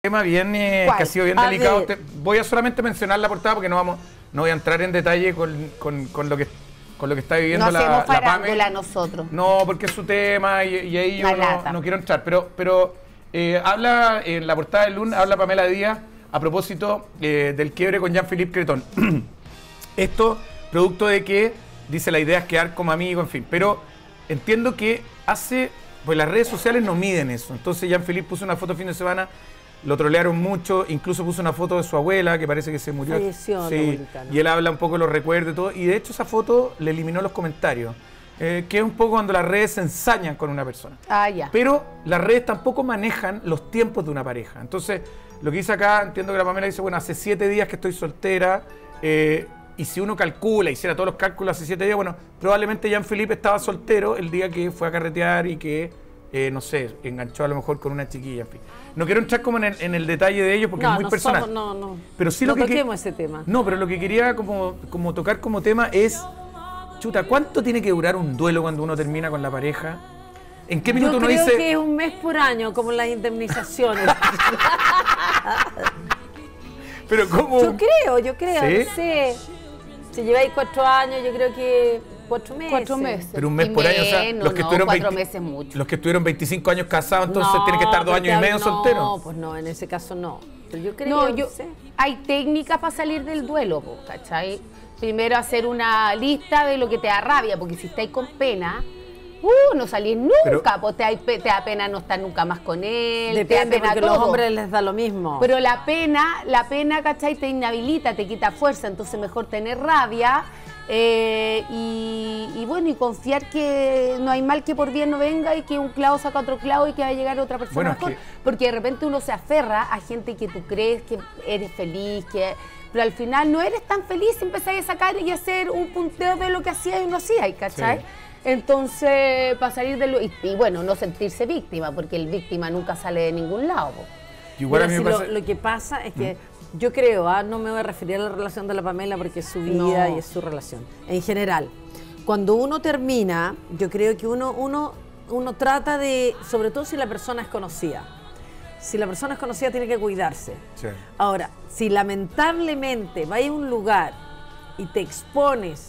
tema bien que ha sido bien delicado. Voy a solamente mencionar la portada porque no voy a entrar en detalle con lo que está viviendo la farándula nosotros. No, porque es su tema y ahí yo no quiero entrar. Pero habla en la portada del lunes, habla Pamela Díaz a propósito del quiebre con Jean-Philippe Cretón. Esto producto de que, dice, la idea es quedar como amigo, en fin. Pero entiendo que pues las redes sociales no miden eso. Entonces Jean-Philippe puso una foto el fin de semana, lo trolearon mucho, incluso puso una foto de su abuela, que parece que se murió. Falleció, sí, ¿no? Y él habla un poco de los recuerdos y todo. Y de hecho esa foto le eliminó los comentarios. Que es un poco cuando las redes se ensañan con una persona. Ya. Pero las redes tampoco manejan los tiempos de una pareja. Entonces, lo que dice acá, entiendo que la Pamela dice, bueno, hace 7 días que estoy soltera, y si uno calcula, hiciera todos los cálculos hace 7 días, bueno, probablemente Jean-Philippe estaba soltero el día que fue a carretear y que, no sé, enganchó a lo mejor con una chiquilla, en fin. No quiero entrar como en el detalle de ello porque es muy personal. No, pero sí no toquemos ese tema. No, pero lo que quería como tocar como tema es, chuta, ¿cuánto tiene que durar un duelo cuando uno termina con la pareja? ¿En qué minuto uno dice...? Yo creo que es un mes por año, como las indemnizaciones. Pero ¿cómo? Yo creo, ¿sí? No sé. Si lleváis 4 años, yo creo que 4 meses. 4 meses. Pero un mes por año, o sea, los que estuvieron 4 meses mucho. Los que estuvieron 25 años casados, entonces tienen que estar 2 años y medio solteros. No, pues no, en ese caso no. Pero yo creo no sé. Hay técnicas para salir del duelo, ¿cachai? Primero hacer una lista de lo que te da rabia, porque si estáis con pena, no salís nunca, pues te da pena no estar nunca más con él. Depende, te da pena porque todo. los hombres les da lo mismo. Pero la pena, ¿cachai? Te inhabilita, te quita fuerza, entonces mejor tener rabia y bueno, y confiar que no hay mal que por bien no venga y que un clavo saca otro clavo y que va a llegar otra persona mejor. Porque de repente uno se aferra a gente que tú crees que eres feliz, pero al final no eres tan feliz si empezáis a sacar y hacer un punteo de lo que hacías y no hacías, ¿cachai? Sí. Entonces, para salir de y bueno, no sentirse víctima, porque el víctima nunca sale de ningún lado. Igual a mí me pasa... lo que pasa es que yo creo, no me voy a referir a la relación de la Pamela porque es su vida y es su relación. En general, cuando uno termina, yo creo que uno trata de, sobre todo si la persona es conocida. Si la persona es conocida tiene que cuidarse. Sí. Ahora, si lamentablemente vas a un lugar y te expones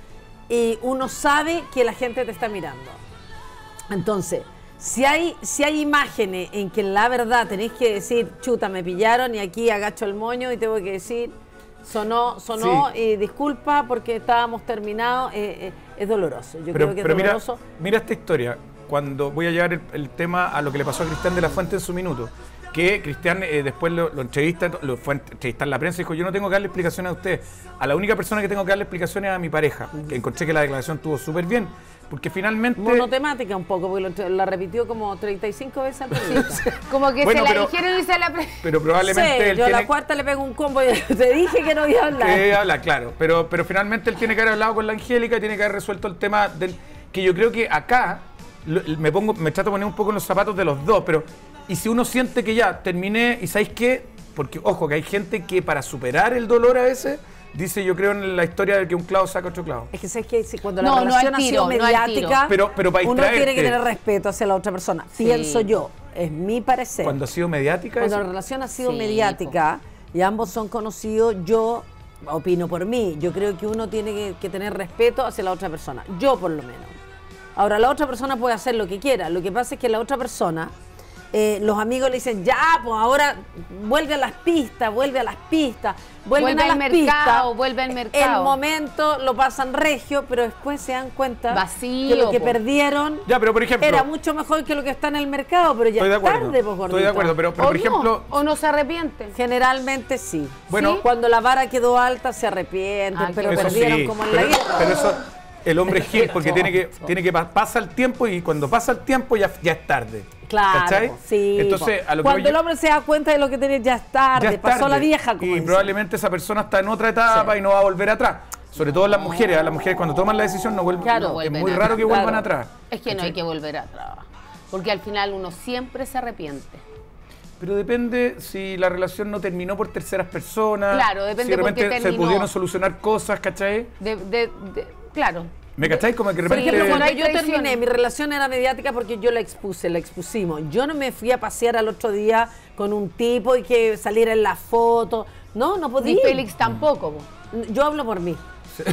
y uno sabe que la gente te está mirando. Entonces, si hay imágenes en que la verdad tenéis que decir, chuta, me pillaron y aquí agacho el moño y tengo que decir, sonó y disculpa porque estábamos terminados, es doloroso. Yo creo que es doloroso. Mira esta historia, cuando voy a llevar el tema a lo que le pasó a Cristian de la Fuente en su minuto. Que Cristian después lo entrevista, lo fue a entrevistar en la prensa y dijo, yo no tengo que darle explicaciones a ustedes. A la única persona que tengo que darle explicaciones es a mi pareja. Que encontré que la declaración estuvo súper bien. Porque finalmente... Monotemática un poco, porque la repitió como 35 veces al principio. Como que se la dijeron y se la... Pero probablemente... Sí, yo a la cuarta le pego un combo y te dije que no iba a hablar. Que habla, claro. Pero finalmente él tiene que haber hablado con la Angélica y tiene que haber resuelto el tema del... Que yo creo que acá, me trato de poner un poco en los zapatos de los dos, pero... Y si uno siente que ya terminé, y ¿sabéis qué? Porque, ojo, que hay gente que para superar el dolor a veces, dice, yo creo en la historia de que un clavo saca otro clavo. Es que sabes que cuando la relación ha sido mediática, pero para uno tiene que tener respeto hacia la otra persona. Sí. Pienso yo, es mi parecer. Cuando ha sido mediática. Cuando la relación ha sido mediática y ambos son conocidos, yo opino por mí. Yo creo que uno tiene que tener respeto hacia la otra persona. Yo por lo menos. Ahora, la otra persona puede hacer lo que quiera. Lo que pasa es que la otra persona... los amigos le dicen, ya, pues ahora vuelve a las pistas, vuelve al mercado. El momento lo pasan regio, pero después se dan cuenta que lo que perdieron pero por ejemplo, era mucho mejor que lo que está en el mercado, pero ya es tarde, pues, gordito. Estoy de acuerdo, pero por ejemplo... ¿O no se arrepienten? Generalmente sí. Bueno, cuando la vara quedó alta se arrepienten, pero perdieron como en la guerra. Pero eso... El hombre es gil porque tiene que pasa el tiempo y cuando pasa el tiempo ya es tarde. Claro, ¿cachai? Sí. Entonces, a lo cuando el hombre se da cuenta de lo que tiene ya es tarde, pasó la vieja. Como y probablemente esa persona está en otra etapa y no va a volver atrás. Sobre todo las mujeres cuando toman la decisión no vuelven. Claro, es muy raro que vuelvan atrás. Es que no hay que volver atrás, porque al final uno siempre se arrepiente. Pero depende si la relación no terminó por terceras personas. Claro, depende si de repente porque terminó. se pudieron solucionar cosas, ¿cachai? Claro. ¿Me cacháis? Como que de repente... Por ejemplo, cuando yo terminé, mi relación era mediática porque yo la expusimos. Yo no me fui a pasear al otro día con un tipo y que saliera en la foto. No podía. Ni Félix tampoco. Yo hablo por mí.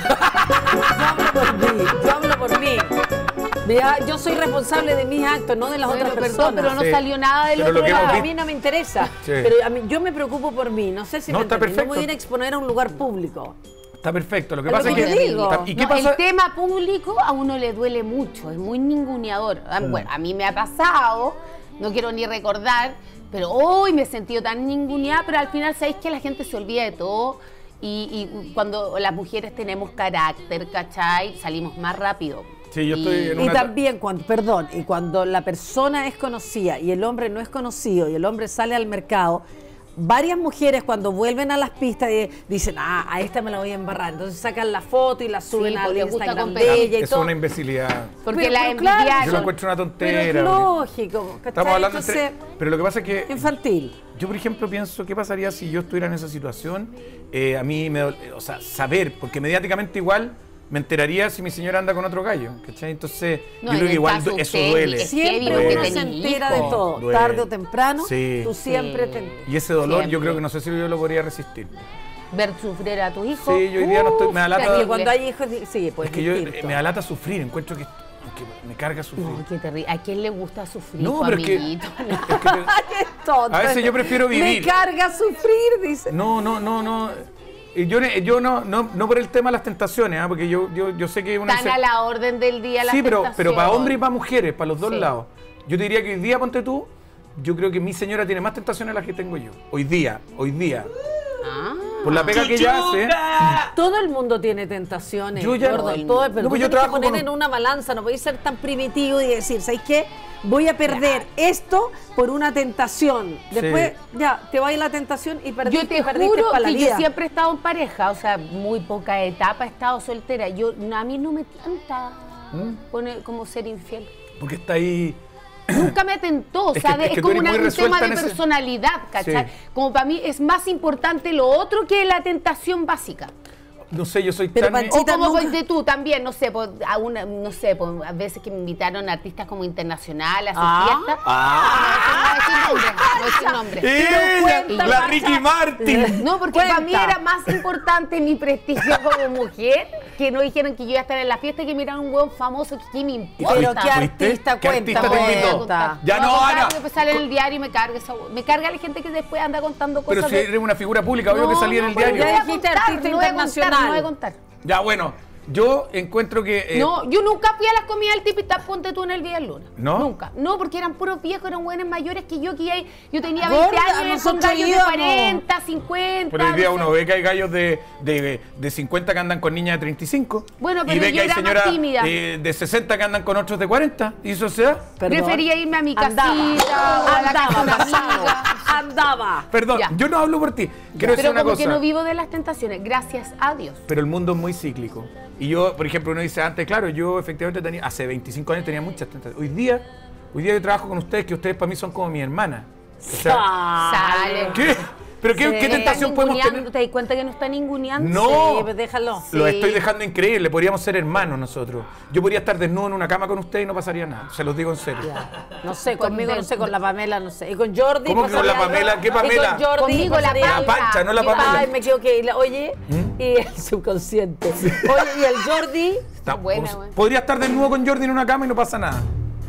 Yo hablo por mí. Mira, yo soy responsable de mis actos, no de las otras personas. Pero no salió nada del otro lado. A mí no me interesa. Sí. Pero yo me preocupo por mí. No sé si no me voy a ir a exponer a un lugar público. Está perfecto. Lo que pasa es que... ¿Y qué pasa? El tema público a uno le duele mucho. Es muy ninguneador. Bueno, a mí me ha pasado, no quiero ni recordar, pero hoy me he sentido tan ninguneada, pero al final, ¿sabéis que la gente se olvida de todo? Y cuando las mujeres tenemos carácter, ¿cachai? Salimos más rápido. Sí, yo estoy en una... Y también, cuando la persona es conocida y el hombre no es conocido y el hombre sale al mercado, varias mujeres cuando vuelven a las pistas dicen, a esta me la voy a embarrar. Entonces sacan la foto y la suben al Instagram de ella y todo. Es una imbecilidad. Porque la envidiaron. Claro, yo lo encuentro una tontera. Pero es lógico. Estamos hablando pero lo que pasa es que... Infantil. Yo, por ejemplo, pienso, ¿qué pasaría si yo estuviera en esa situación? A mí o sea, saber, porque mediáticamente igual... me enteraría si mi señora anda con otro gallo, ¿cachai? Entonces, yo creo que igual eso duele. Siempre uno se entera de todo, tarde o temprano, tú siempre te enteras. Y ese dolor yo creo que no sé si yo lo podría resistir. Ver sufrir a tus hijos. Sí, yo hoy día no estoy, me da lata. Cuando hay hijos, sí, pues es que me da lata sufrir, encuentro que me carga sufrir. No, qué terrible. ¿A quién le gusta sufrir? No, pero amiguito? Qué tonto. A veces yo prefiero vivir. Me carga sufrir, dice. No. Yo no por el tema de las tentaciones, porque yo sé que una... Están a la orden del día las tentaciones. Sí, pero para hombres y para mujeres, para los dos lados. Yo te diría que hoy día, ponte tú, yo creo que mi señora tiene más tentaciones de las que tengo yo. Hoy día. Por la pega que ella hace. Todo el mundo tiene tentaciones. Yo ya gordo, pero yo trabajo que poner en una balanza, no podéis ser tan primitivo y decir, ¿sabes qué? Voy a perder esto por una tentación. Después, ya, te va a ir la tentación y perdiste. Yo te juro que yo siempre he estado en pareja, o sea, muy poca etapa he estado soltera. A mí no me tienta como ser infiel. Porque está ahí... Nunca me tentó, o sea, es como un tema de personalidad, ¿cachai? Sí. Como para mí es más importante lo otro que la tentación básica. No sé, yo soy tan... O como fuiste tú también, no sé, a veces que me invitaron artistas como internacionales a su fiesta. No voy a decir nombre. La Ricky Martin. No, porque para mí era más importante mi prestigio como mujer, que no dijeran que yo iba a estar en la fiesta y que miraran un hueón famoso, que me importa. Pero ¿qué artista cuenta? Ya no, Ana. Después sale en el diario y me carga la gente que después anda contando cosas. Pero si eres una figura pública, obvio que salía en el diario. Ya dijiste artista internacional. No voy a contar. Ya, bueno, yo encuentro que... No, yo nunca fui a las comidas del Tipitap, ponte tú en el Vía Luna. ¿No? Nunca. No, porque eran puros viejos, eran buenos mayores que yo tenía 20 años, con gallos de 40, 50. Pero hoy día uno ve que hay gallos de 50 que andan con niñas de 35. Bueno, pero y ve yo que hay era señoras más tímida. De 60 que andan con otros de 40. ¿Y eso sea? Prefería irme a mi casita o a la casa de una amiga. Andaba. Perdón, yo no hablo por ti. Quiero decir una cosa. Pero como que no vivo de las tentaciones, gracias a Dios. Pero el mundo es muy cíclico. Y yo, por ejemplo, uno dice antes, claro, yo efectivamente hace 25 años tenía muchas tentaciones. Hoy día yo trabajo con ustedes, que ustedes para mí son como mi hermana. O sea, ¿qué? ¿Pero qué tentación podemos tener? ¿Te das cuenta que no está ninguneando? No, sí, pues déjalo. Lo estoy dejando increíble, podríamos ser hermanos nosotros. Yo podría estar desnudo en una cama con ustedes y no pasaría nada, se los digo en serio. Ya. No sé, conmigo no sé, con la Pamela no sé. Y con Jordi. ¿Cómo que con la Pamela? ¿Qué Pamela? Y con Jordi, conmigo la Pancha, no la Pamela. Ay, me equivoqué. Oye, y el subconsciente. Oye, y el Jordi. Está buena, podría estar desnudo con Jordi en una cama y no pasa nada.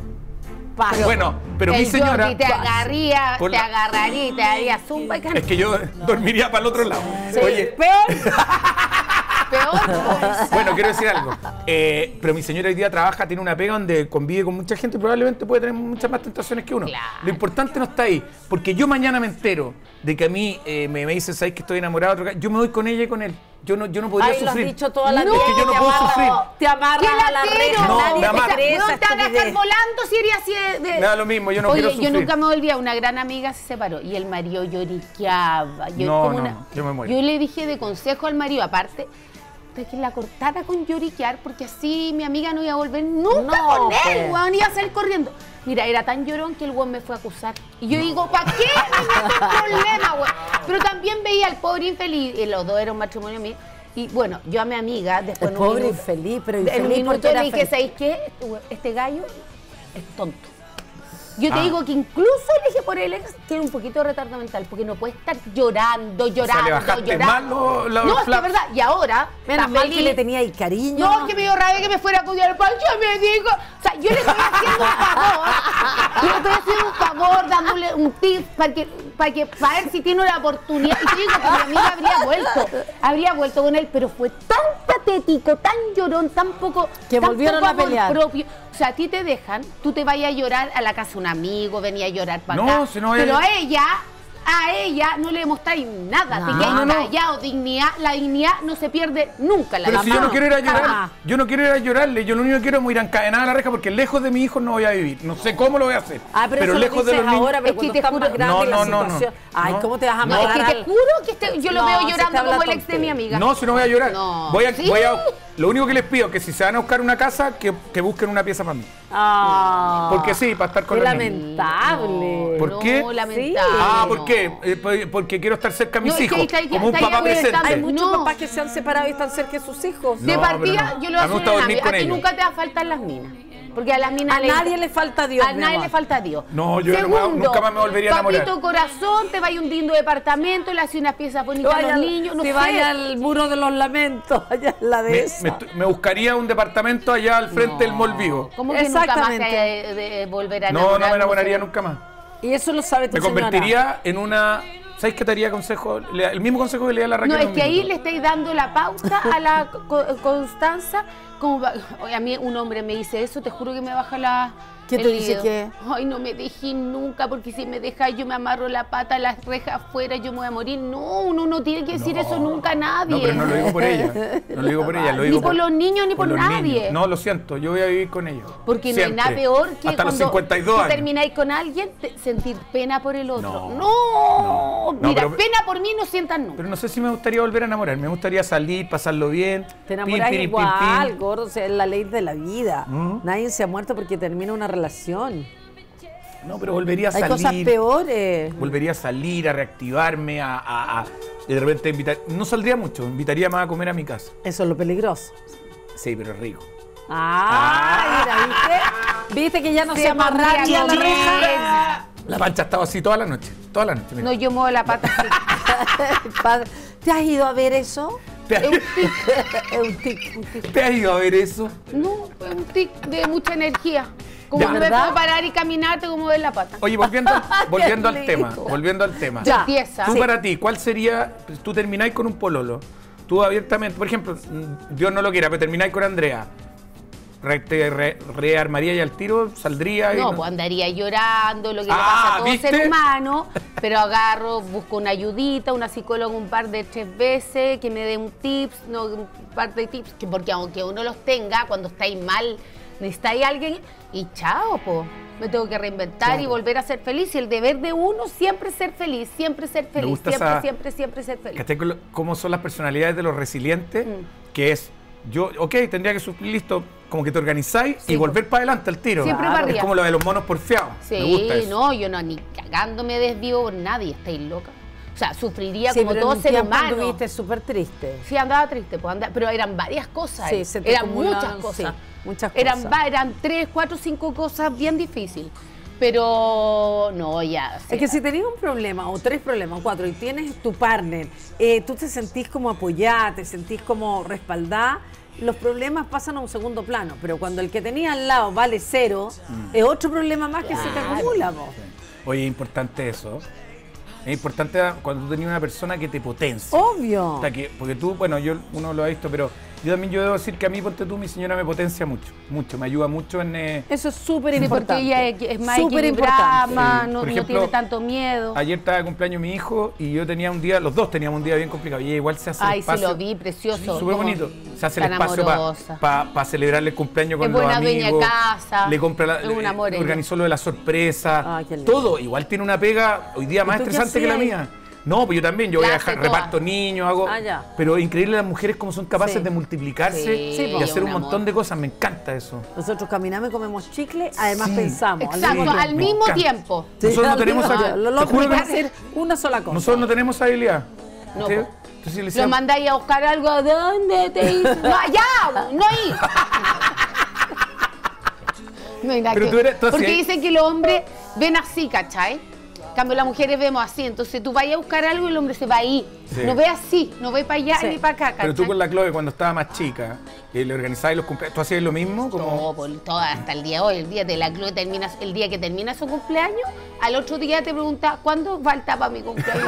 Bueno, pero mi señora... Jordi te agarraría y te haría zumba y Es que yo dormiría para el otro lado. Sí. Oye. Peor. Bueno, quiero decir algo. Pero mi señora hoy día trabaja, tiene una pega donde convive con mucha gente y probablemente puede tener muchas más tentaciones que uno. Claro. Lo importante no está ahí. Porque yo mañana me entero de que a mí me dicen, ¿sabes que estoy enamorado de otro? Yo me voy con ella y con él. Yo no podría sufrir. Lo has dicho toda la vida. Es que yo no puedo sufrir. Te amarras a la reja. No, nadie me amarra. No te hagas estar volando si eres así de... Me da lo mismo, yo no quiero sufrir. Yo nunca me olvidé, una gran amiga se separó y el marido lloriqueaba. Yo me muero. Yo le dije de consejo al marido, aparte, de que la cortara con lloriquear, porque así mi amiga no iba a volver nunca con él, weón, iba a salir corriendo. Mira, era tan llorón que el weón me fue a acusar. Y yo digo, ¿para qué me meto un problema, weón? Pero también veía al pobre infeliz, y los dos eran un matrimonio mío, Y bueno, yo a mi amiga, después no pobre infeliz, pero infeliz en un minuto le dije, ¿sabéis qué? Este gallo es tonto. Yo te digo que incluso elige por el ex, tiene un poquito de retardo mental, porque no puede estar llorando. O sea, le bajaste mal no, es que es verdad. Y ahora, menos mal que le tenía ahí cariño. No, que me dio rabia que me fuera a cuidar el pan. Yo me digo, o sea, yo le estoy haciendo un favor. Yo le estoy haciendo un favor, dándole un tip para ver si tiene una oportunidad. Y te digo que mi amiga habría vuelto con él, pero fue tan patético, tan llorón, tan poco, que volvieron a pelear. Propio. O sea, a ti te dejan, tú te vayas a llorar a la casa de un amigo, venía a llorar para acá. Si no pero a ella no le demostráis nada. Te quedas callado, dignidad. La dignidad no se pierde nunca. Pero si yo no quiero ir a llorar, yo no quiero ir a llorarle, yo lo único que quiero es ir encadenada a la reja porque lejos de mi hijo no voy a vivir. No sé cómo lo voy a hacer. Pero lejos de los niños. Ahora, pero cuando estás más grande la situación. Ay, ¿cómo te vas a amarrar? Es que te juro que yo lo veo llorando como el ex de mi amiga. No, si no voy a llorar. Voy a lo único que les pido es que si se van a buscar una casa, que busquen una pieza para mí. Porque sí, para estar con los niños. Lamentable. ¿Por qué? No, lamentable. ¿por qué? Porque quiero estar cerca de mis hijos, como un papá presente. Hay muchos papás que se han separado y están cerca de sus hijos. De partida, yo lo voy a hacer a ti nunca te va a faltar las minas. Porque a las minas nadie le falta a Dios. A nadie le falta a Dios. No, yo nunca más me volvería a enamorar. Papito corazón, te vaya a un lindo departamento, le hace unas piezas bonitas a los niños. No te vaya al muro de los lamentos, allá en la dehesa. Me buscaría un departamento allá al frente del Mall Vigo. ¿Cómo que nunca más te volver a enamorar? No me enamoraría nunca más. Y eso lo sabe tu señora. Me convertiría en una... ¿Sabes qué te haría consejo? El mismo consejo que le da la Raquel. No, es que ahí le estáis dando la pauta a la Constanza. Como, a mí un hombre me dice eso, te juro que me baja la... ¿Qué te dice que? Ay, no me dejes nunca, porque si me dejas yo me amarro la pata a las rejas afuera, yo me voy a morir. No, uno no tiene que decir eso nunca a nadie. No, pero no lo digo por ella. No lo digo por ella, lo digo ni por los niños, ni por nadie. Niños. No, lo siento, yo voy a vivir con ellos. Porque no hay nada peor que hasta cuando los 52 años. termináis con alguien, sentir pena por el otro. No. Mira, pero, pena por mí no sientan nunca. Pero no sé si me gustaría volver a enamorar. Me gustaría salir, pasarlo bien. Te enamoras igual, gordo, o sea, es la ley de la vida. Nadie se ha muerto porque termina una relación. No, pero volvería a salir. Hay cosas peores. Volvería a salir, a reactivarme, de repente invitar. No saldría mucho, invitaría más a comer a mi casa. Eso es lo peligroso. Sí, pero es rico. Mira, ¿viste? ¿Viste que ya no se amarra ni a la reja? La pancha estaba así toda la noche. Mira. No, yo muevo la pata así. ¿Te has ido a ver eso? Es un tic. ¿Te has ido a ver eso? No, es un tic de mucha energía. Como no me puedo parar y caminar, tengo que mover la pata. Oye, volviendo al tema. Ya. Tú para ti, ¿cuál sería? Tú termináis con un pololo. Tú abiertamente, por ejemplo, Dios no lo quiera, pero termináis con Andrea. ¿Te rearmaría y al tiro? ¿Saldría? No, pues andaría llorando, lo que le pasa a todo ser humano, pero agarro, busco una ayudita, una psicóloga un par de 3 veces, que me dé un par de tips, porque aunque uno los tenga, cuando estáis mal, necesitáis a alguien y chao, po. Me tengo que reinventar y volver a ser feliz. Y el deber de uno siempre ser feliz, siempre ser feliz, siempre ser feliz. ¿Cómo son las personalidades de los resilientes? Que es, tendría que suplir listo, como que te organizáis y volver para adelante al tiro. Siempre para arriba. Es como lo de los monos porfiados. Sí, me gusta eso. No, yo no, ni cagando me desvivo por nadie, estáis loca. O sea, sufriría como todo ser humano. Anduviste súper triste. Sí, andaba triste, pero eran varias cosas. Sí, eran muchas cosas. Sí, muchas cosas. Eran 3, 4, 5 cosas bien difíciles. Pero no, ya. Es que si tenés un problema, o 3 problemas, o 4, y tienes tu partner, tú te sentís como apoyada, te sentís como respaldada, los problemas pasan a un segundo plano. Pero cuando el que tenías al lado vale 0, es otro problema más que se te acumula. Oye, es importante eso. Es importante cuando tú tenías una persona que te potencia. Obvio. O sea, porque tú, bueno, uno lo ha visto, pero yo debo decir que a mí, ponte tú, mi señora me potencia mucho, me ayuda mucho en... Eso es súper importante. Porque ella es más equilibrada, no tiene tanto miedo. Ayer estaba de cumpleaños mi hijo y yo tenía los dos teníamos un día bien complicado y ella igual se hace el espacio. Sí, lo vi, precioso. Súper bonito. Se hace el espacio para celebrarle el cumpleaños con los amigos. Es buena dueña de casa. Le compra organizó lo de la sorpresa. Todo. Igual tiene una pega hoy día más estresante que la mía. No, pues yo también, yo voy a reparto niños, hago... Pero increíble las mujeres como son capaces de multiplicarse y hacer un montón de cosas, me encanta eso. Nosotros caminamos y comemos chicle, además pensamos. Exacto, al mismo tiempo. Nosotros no tenemos... Lo que hacer una sola cosa. Nosotros no tenemos habilidad. No, Entonces le decía, lo mandáis a buscar algo, ¿a dónde te dice? No, allá, no ahí. No hay nada Pero que- tú eres- tú porque hacías- dicen que los hombres ven así, ¿cachai? En cambio, las mujeres vemos así. Entonces tú vas a buscar algo y el hombre se va ahí. Sí. No ve así, no ve para allá Sí. ni para acá, ¿cachai? pero tú con la Chloe cuando estaba más chica, le organizabas los cumpleaños, ¿tú hacías lo mismo? Como... No, por todo, hasta el día de hoy, el día de la Chloe termina, el día que termina su cumpleaños, al otro día te pregunta, ¿cuándo falta para mi cumpleaños?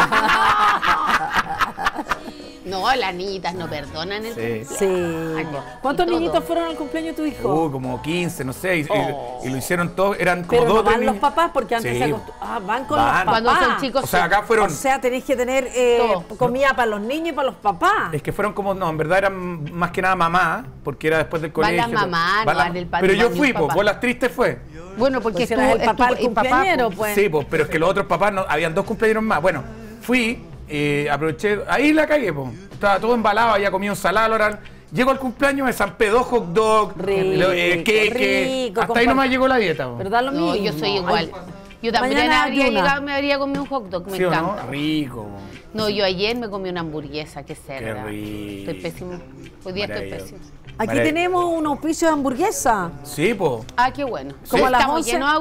No, las niñitas no perdonan el cumpleaños. Sí. Ay, ¿Cuántos y todo. niñitos fueron al cumpleaños de tu hijo? Como 15, no sé, Oh. y lo hicieron todos, eran como Pero no dos van tres los niños. papás porque antes Sí. se van con Van. los papás. Cuando son chicos, O sea, acá fueron, O sea, tenéis que tener Todo. comida para los niños y para los papás. es que fueron como, no, en verdad eran más que nada mamá, porque era después del Van colegio. las mamás, Van no van el padre, Pero yo van fui, el pues, papá. vos las tristes fue. Bueno, porque Pues eras el papá, el cumpleañero, po. pues. Sí, pues, pero es que los otros papás, no, habían dos cumpleaños más. Bueno, fui, aproveché, ahí la cagué, pues. Estaba todo embalado, había comido ensalada, Loral. Llego al cumpleaños, me zampé 2 hot dogs, Rico, queque. rico, Hasta ahí nomás llegó la dieta, po. Pero da lo No, mismo. yo soy igual. Yo también Mañana habría ayuna. llegado, me habría comido un hot dog, me ¿Sí o no? encanta. Rico. No, yo ayer me comí una hamburguesa, qué cerda. rico. Estoy pésimo. Hoy día estoy Maravilloso. pésimo. Aquí Maravilla. tenemos un auspicio de hamburguesa. Sí, pues. Ah, qué bueno. Como a las Estamos 11. llenos de